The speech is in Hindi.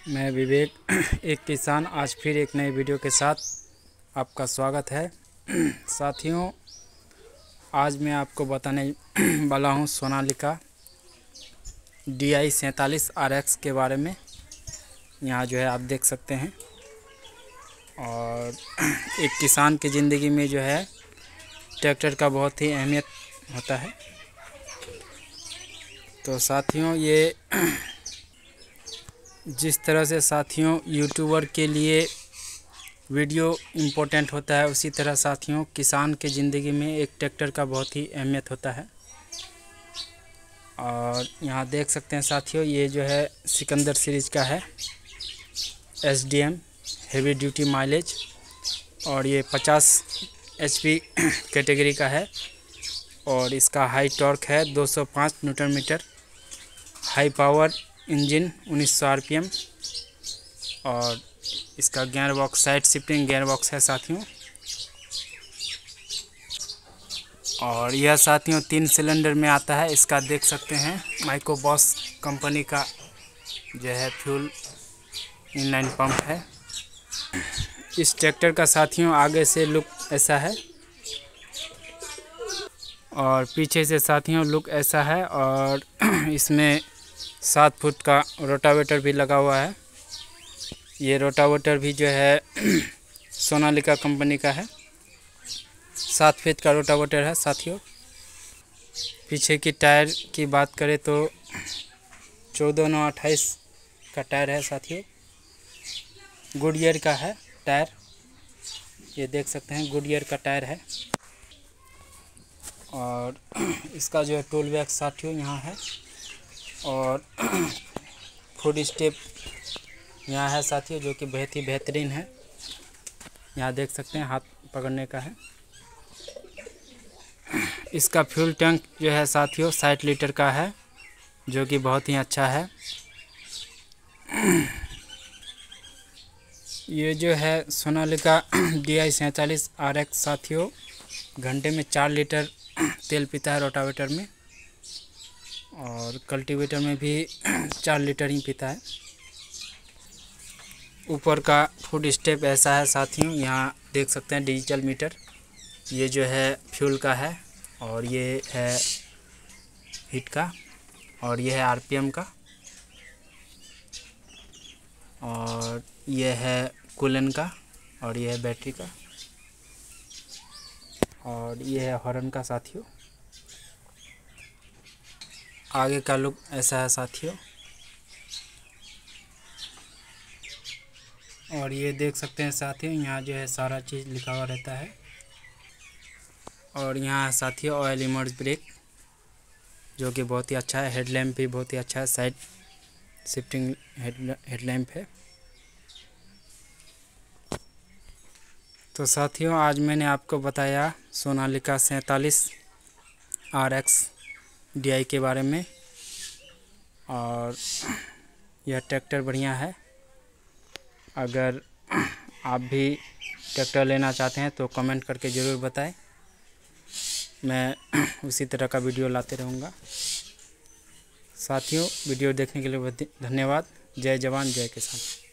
मैं विवेक एक किसान आज फिर एक नई वीडियो के साथ आपका स्वागत है। साथियों, आज मैं आपको बताने वाला हूं सोनालिका DI 47 RX के बारे में। यहाँ जो है आप देख सकते हैं। और एक किसान की ज़िंदगी में जो है ट्रैक्टर का बहुत ही अहमियत होता है। तो साथियों, ये जिस तरह से साथियों यूट्यूबर के लिए वीडियो इम्पोर्टेंट होता है, उसी तरह साथियों किसान के ज़िंदगी में एक ट्रैक्टर का बहुत ही अहमियत होता है। और यहाँ देख सकते हैं साथियों, ये जो है सिकंदर सीरीज का है, SDM हेवी ड्यूटी माइलेज, और ये 50 HP कैटेगरी का है। और इसका हाई टॉर्क है 205 newton metre, high power engine 1900 RPM, और इसका gear box side shifting gear box है साथियों। और यह साथियों 3 सिलेंडर में आता है। इसका देख सकते हैं माइक्रोबॉस कंपनी का जो है फ्यूल इनलाइन पंप है। इस ट्रैक्टर का साथियों आगे से लुक ऐसा है और पीछे से साथियों लुक ऐसा है। और इसमें 7 फुट का रोटावेटर भी लगा हुआ है। ये रोटावेटर भी जो है सोनालिका कंपनी का है। 7 फीट का रोटावेटर है साथियों। पीछे की टायर की बात करें तो 14/9/28 का टायर है साथियों। गुडईयर का है टायर, ये देख सकते हैं गुडईयर का टायर है। और इसका जो है टूल बैग साथियों यहाँ है। और फुट स्टेप यहाँ है साथियों, जो कि बहुत ही बेहतरीन है। यहाँ देख सकते हैं हाथ पकड़ने का है। इसका फ्यूल टैंक जो है साथियों 60 लीटर का है, जो कि बहुत ही अच्छा है। ये जो है सोनालिका DI 47 RX साथियों घंटे में 4 लीटर तेल पीता है रोटावेटर में, और कल्टीवेटर में भी 4 लीटर ही पीता है। ऊपर का फुट स्टेप ऐसा है साथियों, यहाँ देख सकते हैं डिजिटल मीटर। ये जो है फ्यूल का है, और ये है हीट का, और ये है RPM का, और ये है कूलेंट का, और ये है बैटरी का, और ये है हॉर्न का साथियों। आगे का लुक ऐसा है साथियों। और ये देख सकते हैं साथियों, यहाँ जो है सारा चीज़ लिखा हुआ रहता है। और यहाँ साथियों ऑयल इमर्ज ब्रेक, जो कि बहुत ही अच्छा है। हेडलैम्प भी बहुत ही अच्छा है, साइड शिफ्टिंग हेडलैम्प है। तो साथियों, आज मैंने आपको बताया सोनालिका 47 RX DI के बारे में। और यह ट्रैक्टर बढ़िया है। अगर आप भी ट्रैक्टर लेना चाहते हैं तो कमेंट करके ज़रूर बताएं। मैं उसी तरह का वीडियो लाते रहूँगा। साथियों, वीडियो देखने के लिए धन्यवाद। जय जवान जय किसान।